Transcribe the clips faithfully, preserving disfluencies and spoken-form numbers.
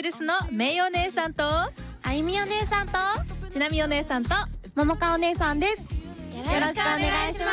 ルスのめいお姉さんとあゆみお姉さんとちなみお姉さんとももかお姉さんです。 よろしくお願いし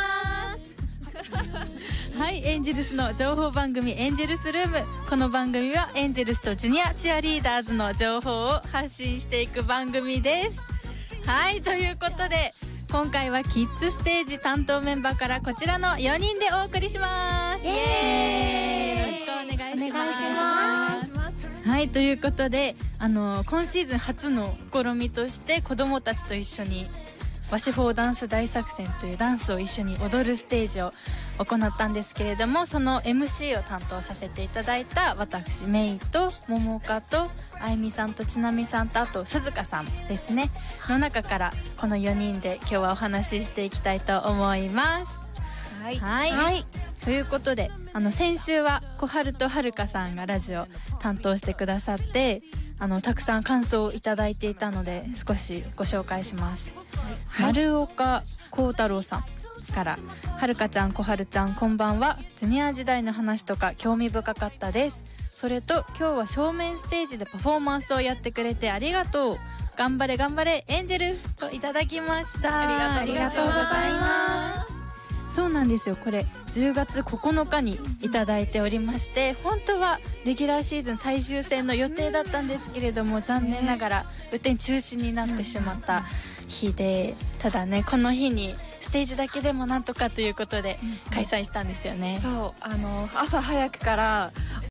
ますはい、エンジェルスの情報番組エンジェルスルーム。この番組はエンジェルスとジュニアチアリーダーズの情報を発信していく番組です。はい、ということで今回はキッズステージ担当メンバーからこちらのよにんでお送りします。イエーイ、よろしくお願いします。 お願いします。 はい、ということであの今シーズン初の試みとして子どもたちと一緒に和紙法ダンス大作戦というダンスを一緒に踊るステージを行ったんですけれども、その エムシー を担当させていただいた私メイと桃香とあゆみさんとちなみさんとあと鈴鹿さんですねの中からこのよにんで今日はお話ししていきたいと思います。 はい、 はいはい、ということであの先週は小春とはるかさんがラジオ担当してくださってあのたくさん感想をいただいていたので少しご紹介します。はい、丸岡幸太郎さんからはるかちゃん小春ちゃんこんばんは。ジュニア時代の話とか興味深かったです。それと今日は正面ステージでパフォーマンスをやってくれてありがとう。頑張れ頑張れエンジェルスといただきました。 ありがとうございます。 そうなんですよ、これじゅうがつここのかにいただいておりまして、本当はレギュラーシーズン最終戦の予定だったんですけれども残念ながら雨天中止になってしまった日で、ただねこの日にステージだけでもなんとかということで開催したんですよね。 そう、あの朝早くから